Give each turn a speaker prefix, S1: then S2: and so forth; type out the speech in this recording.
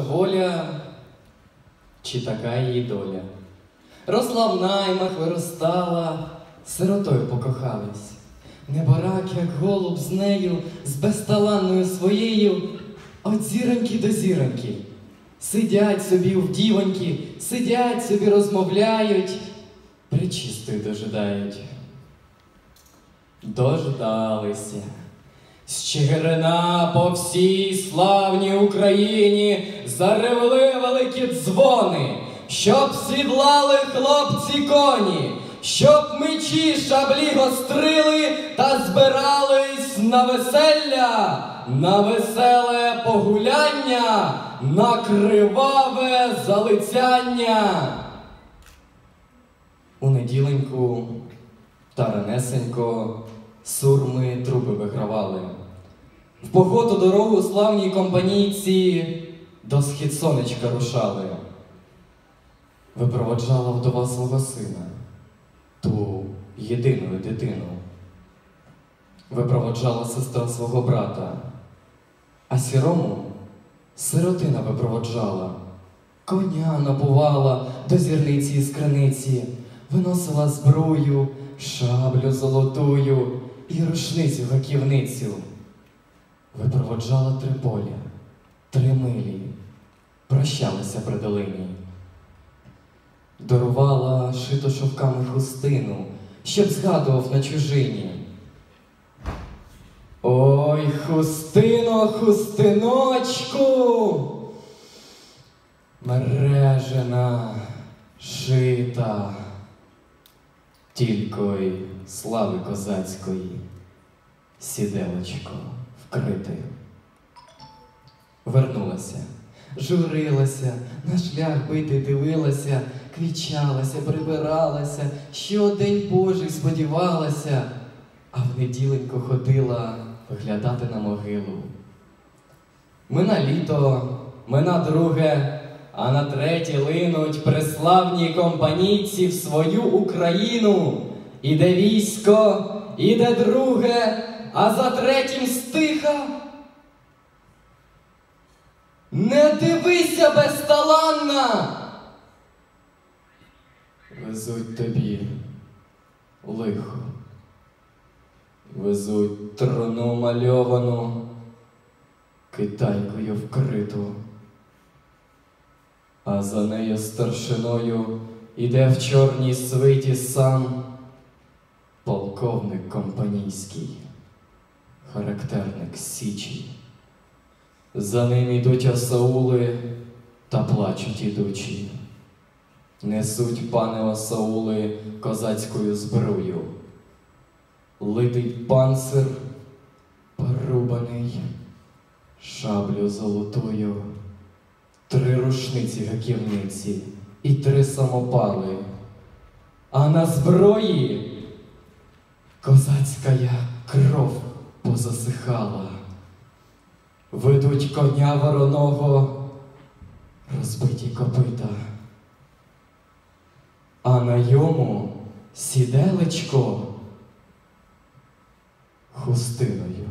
S1: Божа воля, чи така її доля. Росла в наймах, виростала, сиротою покохались. Неборак, як голуб з нею, з безталанною своєю, от зіроньки до зіроньки. Сидять собі у вдівоньки, сидять собі розмовляють, пречистої дожидають. Дождалися. З Чигирина по всій славній Україні заревли великі дзвони, щоб сідлали хлопці коні, щоб мечі шаблі гострили та збирались на веселля, на веселе погуляння, на криваве залицяння. У неділеньку та ранесенько сурми труби вигравали. В поход у дорогу славній компанійці до схід сонечка рушали. Випроводжала вдова свого сина, ту єдину дитину. Випроводжала сестра свого брата, а сірому сиротина випроводжала. Коня набувала до зірниці і скриниці, виносила зброю, шаблю золотую і рушницю гаківницю. Випроводжала 3 поля, 3 милі, прощалася при долині. Дарувала шито шовками хустину, щоб згадував на чужині. Ой, хустино, хустиночку, мережена, шита, тільки й слави козацької, сіделочко вкрите. Вернулася, журилася, на шлях битий дивилася, квічалася, прибиралася, що день Божий сподівалася, а в неділеньку ходила виглядати на могилу. Мина літо, мина друге, а на третє линуть преславні компанійці в свою Україну. Іде військо, іде друге, а за третім стиха. Не дивися, безталанна! Везуть тобі лихо, везуть труну мальовану, китайкою вкриту, а за нею старшиною іде в чорній свиті сам полковник компанійський, характерник Січі. За ним ідуть осаули та плачуть ідучі. Несуть, пане осаули, козацькою зброю. Литий панцир порубаний, шаблю золотою, 3 рушниці гаківниці і 3 самопали. А на зброї козацька кров позасихала. Ведуть коня вороного, розбиті копита, а на йому сіделечко хустиною